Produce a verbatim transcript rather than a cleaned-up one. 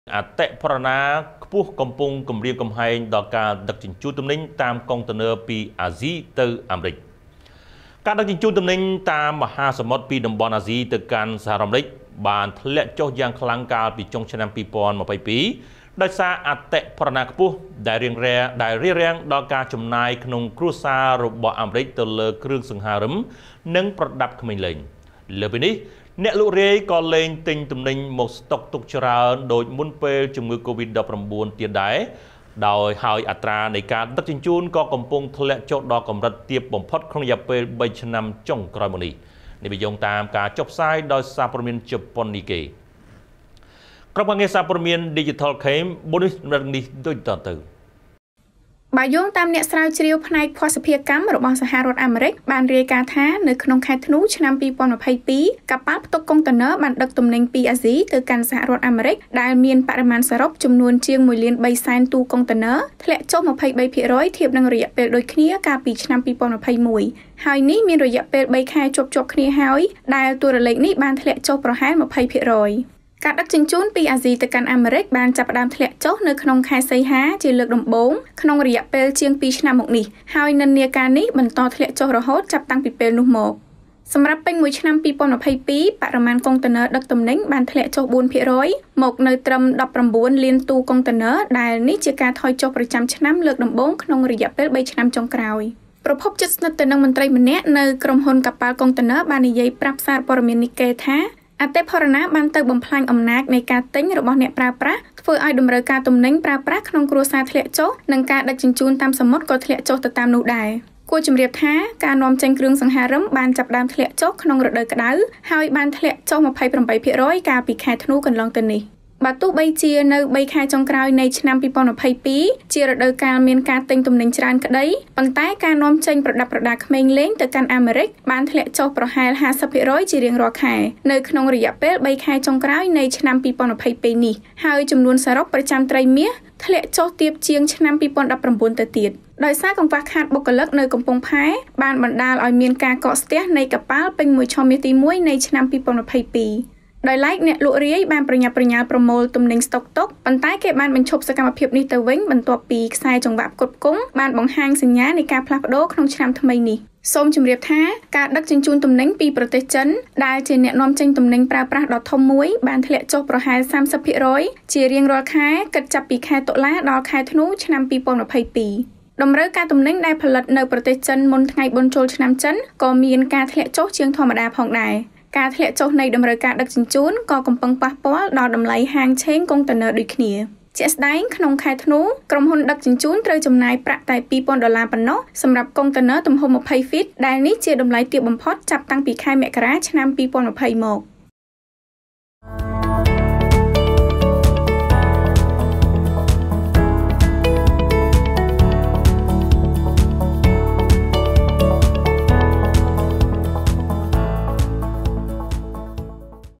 អតិផរណាខ្ពស់កំពុងគម្រាមកំហែងដល់ការដឹកជញ្ជូនទំនិញតាមកុងតឺន័រពីអាស៊ីទៅអាមេរិកការដឹកជញ្ជូនទំនិញតាមមហាសមុទ្រពីតំបន់អាស៊ីទៅកាន់សហរដ្ឋអាមេរិកបានធ្លាក់ចុះយ៉ាងខ្លាំងកាលពីចុងឆ្នាំពីរពាន់ម្ភៃពីរដោយសារអតិផរណាខ្ពស់ដែលរៀងរាដែលរារាំងដល់ការចំណាយក្នុងគ្រួសាររបស់អាមេរិកទៅលើគ្រឿងសង្ហារឹមនិងប្រដាប់ក្មេងលេងលើពីនេះអ្នកលក់រាយក៏លែងទិញទំនិញមកស្តុកទុកច្រើនដោយមុនពេលជំងឺ កូវីដ ដប់ប្រាំបួន ទៀតដែរដោយហើយអត្រានៃការដឹកជញ្ជូនក៏កំពុងធ្លាក់ចុះដល់កម្រិតទាបបំផុតក្នុងរយៈពេលបីឆ្នាំចុងក្រោយមកនេះនេះបញ្យងតាមការចុះផ្សាយដោយសារព័ត៌មានជប៉ុននីកេក្រុមការងារសារព័ត៌មាន Digital Came បុននេះដូចតទៅបើយោងតាមអ្នកស្រាវជ្រាវផ្នែកភស្តុភារកម្មរបស់សហរដ្ឋអាមេរិកបានរាយការណ៍ថានៅក្នុងខែធ្នូឆ្នាំពីរពាន់ម្ភៃពីរកប៉ាល់ផ្ទុកកុងតឺន័របានដឹកទំនិញពីអាស៊ីទៅកាន់សហរដ្ឋអាមេរិកដែលមានបរិមាណសរុបចំនួនជាងមួយលានបីសែនទូកុងតឺន័រធ្លាក់ចុះម្ភៃបីភាគរយធៀបនឹងរយៈពេលដូចគ្នាកាលពីឆ្នាំពីរពាន់ម្ភៃមួយ ហើយនេះមានរយៈពេលបីខែជាប់ៗគ្នាហើយដែលតួលេខនេះបានធ្លាក់ចុះប្រហែលម្ភៃភាគរយការដឹកជញ្ជូនពីអាស៊ីទៅកាន់អាមេរិកបានចាប់ផ្ដើមធ្លាក់ចុះនៅក្នុងខែសីហាជាលើកដំបូងក្នុងរយៈពេលជាងពីរឆ្នាំមកនេះហើយនិន្នាការនេះបន្តធ្លាក់ចុះរហូតចាប់តាំងពីពេលនោះមកសម្រាប់ពេញមួយឆ្នាំពីរពាន់ម្ភៃពីរបរិមាណកុងតឺន័រដឹកទំនិញបានធ្លាក់ចុះបួនភាគរយមកនៅត្រឹមដប់ប្រាំបួនលានទូកុងតឺន័រដែលនេះជាការថយចុះប្រចាំឆ្នាំលើកដំបូងក្នុងរយៈពេលបីឆ្នាំចុងក្រោយប្រពន្ធជិតស្និទ្ធទៅនឹងមន្ត្រីម្នាក់នៅក្រុមហ៊ុនកប៉ាល់កុងតឺន័របាននិយាយប្រាប់សារព័ត៌មាននីកេថាអតិផរណាបានទៅបំផ្លាញអំណាចនៃការទិញរបស់អ្នកប្រើប្រាស់ធ្វើឲ្យតម្រូវការទំនិញប្រើប្រាស់ក្នុងគ្រួសារធ្លាក់ចុះនិងការដឹកជញ្ជូនតាមសមុទ្រក៏ធ្លាក់ចុះទៅតាមនោះដែរគួរជម្រាបថាការនាំចេញគ្រឿងសង្ហារឹមបានចាប់ផ្ដើមធ្លាក់ចុះក្នុងរដូវក្តៅហើយបានធ្លាក់ចុះម្ភៃប្រាំបីភាគរយកាលពីខែធ្នូកន្លងទៅនេះបើទោះបីជានៅបីខែចុងក្រោយនៃឆ្នាំពីរពាន់ម្ភៃពីរជារដូវកាលមានការទិញទំនិញច្រើនក្តីប៉ុន្តែការនាំចេញប្រដាប់ប្រដាក្មេងលេងទៅកាន់អាមេរិកបានធ្លាក់ចុះប្រហែលហាសិបភាគរយជារៀងរាល់ខែនៅក្នុងរយៈពេលបីខែចុងក្រោយនៃឆ្នាំពីរពាន់ម្ភៃពីរនេះហើយចំនួនសរុបប្រចាំត្រីមាសធ្លាក់ចុះទាបជាងឆ្នាំពីរពាន់ដប់ប្រាំបួនទៅទៀតដោយសារកង្វះខាតបុគ្គលិកនៅកំពង់ផែបានបណ្ដាលឲ្យមានការកកស្ទះនៃកប៉ាល់ពេញមួយឆមាសទីមួយនៃឆ្នាំពីរពាន់ម្ភៃពីរដោយឡែកអ្នកលក់រាយបានប្រញាប់ប្រញាល់ប្រមូលទំនិញស្តុកទុកប៉ុន្តែគេបានបញ្ឈប់សកម្មភាពនេះទៅវិញបន្ទាប់ពីខ្សែចង្វាក់ផ្គត់ផ្គង់បានបង្ហាញសញ្ញានៃការផ្លាស់ប្ដូរក្នុងឆ្នាំថ្មីនេះសូមជម្រាបថាការដឹកជញ្ជូនទំនិញពីប្រទេសចិនដែលជាអ្នកនាំចេញទំនិញប្រើប្រាស់ដ៏ធំមួយបានធ្លាក់ចុះប្រហែលសាមសិបភាគរយជារៀងរាល់ខែគិតចាប់ពីខែតុលាដល់ខែធ្នូឆ្នាំពីរពាន់ម្ភៃពីរតម្រូវការទំនិញដែលផលិតនៅប្រទេសចិនមុនថ្ងៃបុណ្យចូលឆ្នាំចិនក៏មានការធ្លាក់ចុះជាងធម្មតាផងដែរការធ្លាក់ចុះនៃតម្រូវការដឹកជញ្ជូនក៏កំពុងប៉ះពាល់ដល់តម្លៃហាងឆេងកុងតឺន័រដូចគ្នាជាក់ស្ដែងក្នុងខែធ្នូក្រុមហ៊ុនដឹកជញ្ជូនត្រូវចំណាយប្រាក់តែពីរពាន់ដុល្លារប៉ុណ្ណោះសម្រាប់កុងតឺន័រទំហំម្ភៃហ្វីតដែលនេះជាតម្លៃទាបបំផុតចាប់តាំងពីខែមករាឆ្នាំពីរពាន់ម្ភៃមក